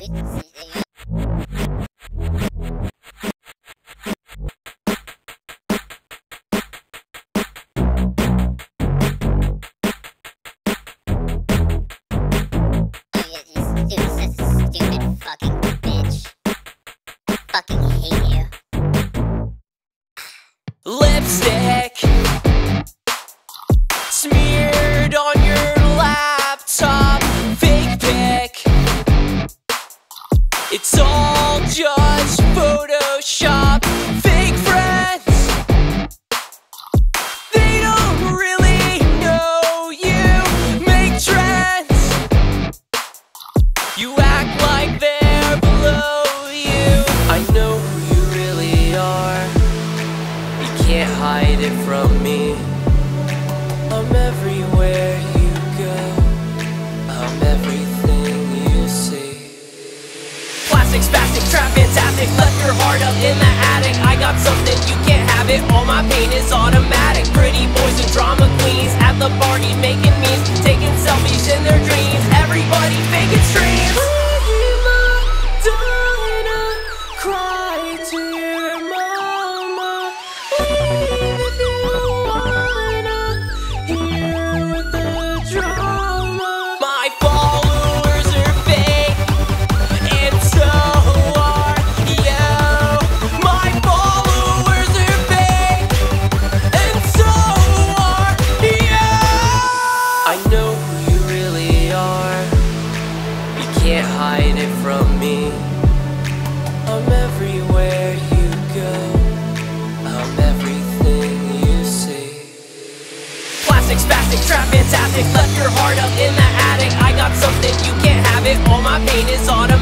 Stupid fucking bitch. Fucking hate you. Lipstick smeared on your laptop, fake pic. It's all just Photoshop. Fake friends, they don't really know you. Make trends, you act like they're below you. I know who you really are, you can't hide it from me. I'm everywhere you go, I'm everything you see. Plastic, spastic, trap, fantastic, left your heart up in the attic. I got something, you can't have it, all my pain is automatic. Pretty boys and drama queens at the party making memes, taking selfies in their dreams. Everybody faking streams. Cry to your mama, leave if you wanna, here with the drama. My followers are fake, and so are you. My followers are fake, and so are you. I know who you really are, you can't hide it from me. I'm everywhere you go, I'm everything you see. Plastic, spastic, trap, fantastic, left your heart up in the attic. I got something, you can't have it, all my pain is automatic.